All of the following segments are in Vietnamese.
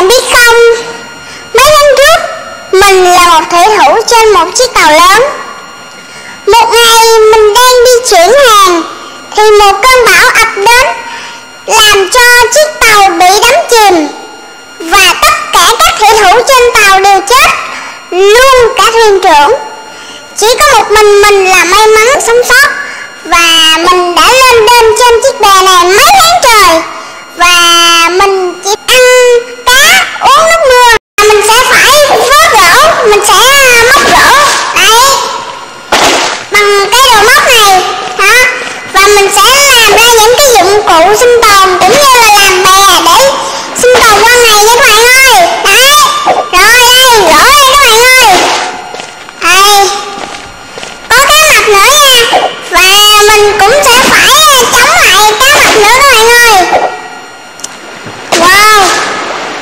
biết không, mấy năm trước mình là một thủy thủ trên một chiếc tàu lớn. Một ngày mình đang đi chuyển hàng thì một cơn bão ập đến, làm cho chiếc tàu bị đắm chìm và tất cả các thủy thủ trên tàu đều chết, luôn cả thuyền trưởng. Chỉ có một mình là may mắn sống sót, và mình đã lên đên trên chiếc bè này mấy tháng trời, và mình chỉ ăn cá, uống nước mưa. Mình sẽ phải vớt gỗ, mình sẽ móc gỗ đấy bằng cái đồ móc này hả, và mình sẽ làm ra những cái dụng cụ sinh tồn cũng như là làm bè để sinh tồn qua ngày với các bạn ơi. Đấy, rồi đây, gỗ đây các bạn ơi. Đây, có cá mập nữa nha, và mình cũng sẽ phải chống lại cá mập nữa các bạn ơi. Wow,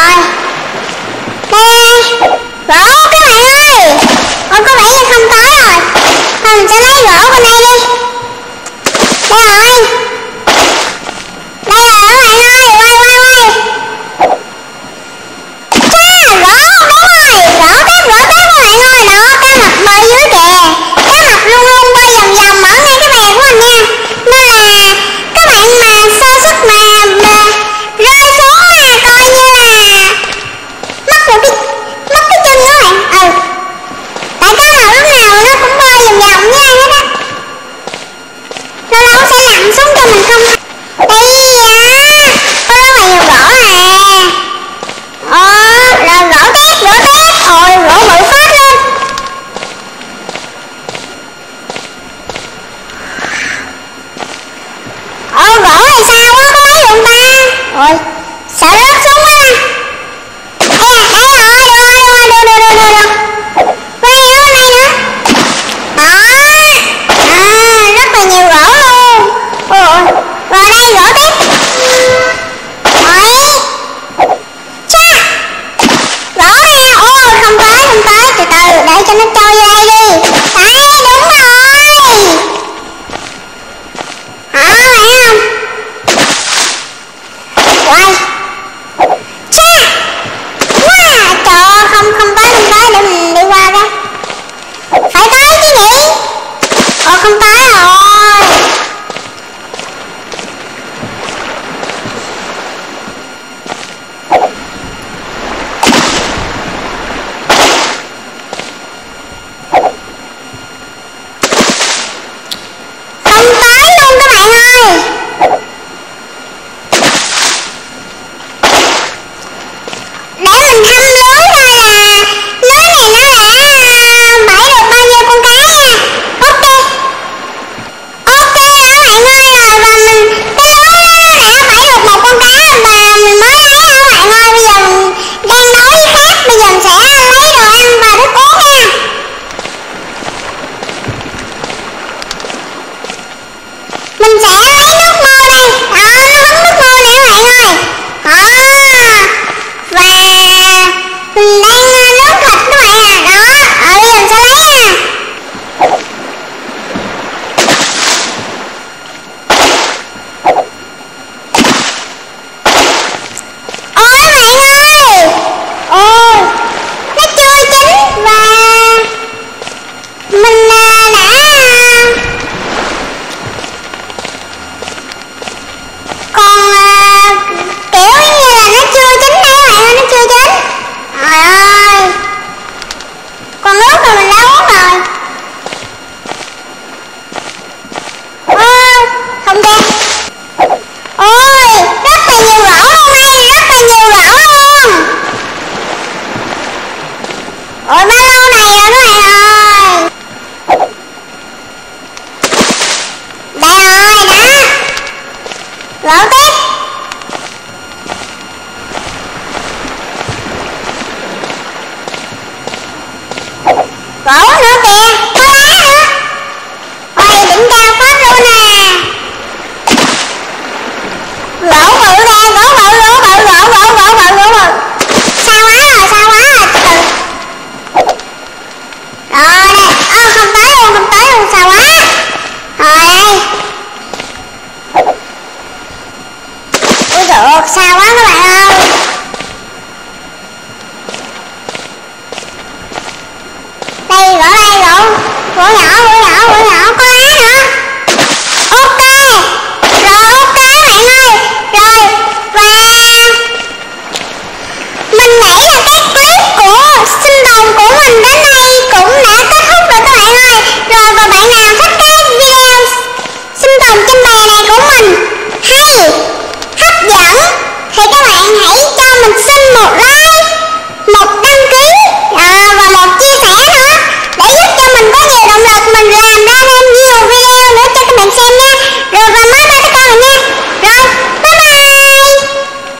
rồi. Đây, gỗ các bạn ơi. Ồ, có vẻ như không có rồi. Thôi mình sẽ lấy gỗ bên đây đi. Đây rồi. Đây rồi các bạn ơi, quay. Chà, gỗ, đúng rồi, gỗ tép các bạn ơi. Đó, cá mập bơi dưới kìa. Cá mập luôn luôn bơi vòng vòng ở ngay cái bè của mình nha. Nên là các bạn mà sơ suất mà rơi xuống là coi như là mất cái chân đó bạn. Tại cá mập lúc nào nó cũng bơi vòng vòng với ai hết á. Lâu lâu sẽ lặn xuống cho mình không. Ây da, có rất là nhiều gỗ à. Rồi gỗ tép. Ôi, gỗ bự phát luôn. Gỗ này sao quá, có mấy luôn ta. Ôi, sợ rớt xuống quá. Đây rồi, đưa. Quay ở bên đây nữa. Đó, rất là nhiều gỗ luôn. Ôi, rồi đây gỗ tép. Ôi, chà, gỗ nè. Ôi, không tới, từ từ, để cho nó trôi vô đây đi. Đấy, đúng rồi. Bạn không? Quay. Chà, wow, trời ơi, không tới để mình đi qua đó. Phải tới chứ nhỉ. Không tới rồi. Không tới luôn các bạn ơi. Để mình thăm lưới coi là lưới này nó đã bẫy được bao nhiêu con cá nha. Ok rồi các bạn ơi. Rồi và mình cái lưới nó đã bẫy được một con cá mà mình mới lấy hả bạn ơi. Bây giờ mình đang nấu với khác. Bây giờ mình sẽ lấy đồ ăn và nước uống nha. Mình sẽ lấy nước mưa đây. Đó, nó hứng nước mưa nè các bạn ơi. Đó. Và mình đang